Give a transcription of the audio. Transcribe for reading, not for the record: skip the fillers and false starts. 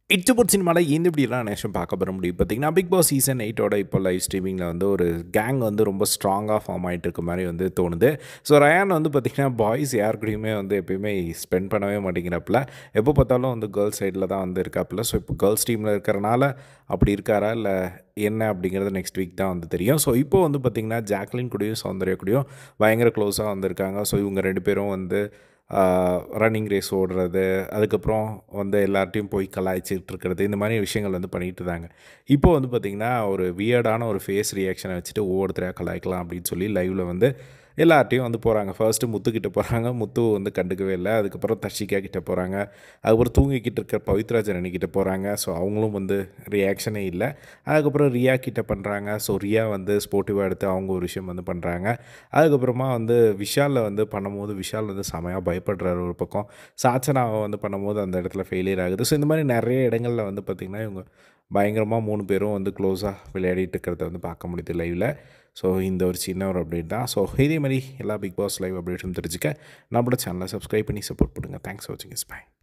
இச்சபோட் சினிமாவில் இந்த இப்படிலாம் நேஷம் பார்க்க பெற முடியும் பார்த்தீங்கன்னா பிக் பாஸ் சீசன் 8ஓட இப்போ லைவ் ஸ்ட்ரீமிங்கில் வந்து ஒரு கேங் வந்து ரொம்ப ஸ்ட்ராங்காக ஃபார்ம் ஆகிட்டு இருக்க மாதிரி வந்து தோணுது. ஸோ ரயான் வந்து பார்த்திங்கன்னா பாய்ஸ் யார் கூடயுமே வந்து எப்பயுமே ஸ்பெண்ட் பண்ணவே மாட்டேங்கிறப்பில் எப்போ பார்த்தாலும் வந்து கேர்ள்ஸ் சைடில் தான் வந்து இருக்காப்புல. ஸோ இப்போ கேர்ள்ஸ் டீமில் இருக்கிறனால அப்படி இருக்காரா இல்லை என்ன அப்படிங்கிறது நெக்ஸ்ட் வீக் தான் வந்து தெரியும். ஸோ இப்போ வந்து பார்த்திங்கன்னா ஜாக்லின் கூடயும் சௌந்தர்யா கூடயும் பயங்கர க்ளோஸாக வந்திருக்காங்க. ஸோ இவங்க 2 பேரும் வந்து ரன்னிங் ரேஸ் ஓடுறது, அதுக்கப்புறம் வந்து எல்லார்ட்டையும் போய் கலாய்ச்சிட்டு இருக்கிறது, இந்த மாதிரி விஷயங்கள் வந்து பண்ணிகிட்டு இருந்தாங்க. இப்போ வந்து பார்த்திங்கன்னா ஒரு வியர்டான ஒரு ஃபேஸ் ரியாக்ஷனை வச்சுட்டு ஒவ்வொருத்தரையாக கலாய்க்கலாம் அப்படின்னு சொல்லி லைவில் வந்து எல்லார்ட்டையும் வந்து போகிறாங்க. ஃபர்ஸ்ட்டு முத்துக்கிட்ட போகிறாங்க. முத்து வந்து கண்டுக்கவே இல்லை. அதுக்கப்புறம் தர்ஷிகா கிட்ட போகிறாங்க. அதுக்கப்புறம் தூங்கிக்கிட்டு இருக்க பவித்ரா ஜனனி கிட்ட போகிறாங்க. ஸோ அவங்களும் வந்து ரியாக்ஷனே இல்லை. அதுக்கப்புறம் ரியா கிட்ட பண்ணுறாங்க. ஸோ ரியா வந்து ஸ்போர்ட்டிவாக எடுத்து அவங்க ஒரு விஷயம் வந்து பண்ணுறாங்க. அதுக்கப்புறமா வந்து விஷாலில் வந்து பண்ணும்போது விஷால் வந்து செமையாக பயப்படுறாரு ஒரு பக்கம். சாச்சனாவை வந்து பண்ணும்போது அந்த இடத்துல ஃபெயிலியர் ஆகுது. ஸோ இந்த மாதிரி நிறைய இடங்களில் வந்து பார்த்திங்கன்னா இவங்க பயங்கரமாக 3 பேரும் வந்து க்ளோஸாக விளையாடிட்டு இருக்கிறத வந்து பார்க்க முடியுது லைவில். ஸோ இந்த ஒரு சின்ன ஒரு அப்டேட் தான். ஸோ இதே மாதிரி எல்லா பிக் பாஸ் லைவ் அப்டேட்டும் தெரிஞ்சுக்க நம்மளோட சேனலை சப்ஸ்கிரைப் பண்ணி சப்போர்ட் பண்ணுங்கள். தேங்க்ஸ் ஃபார் வாட்சிங். பை.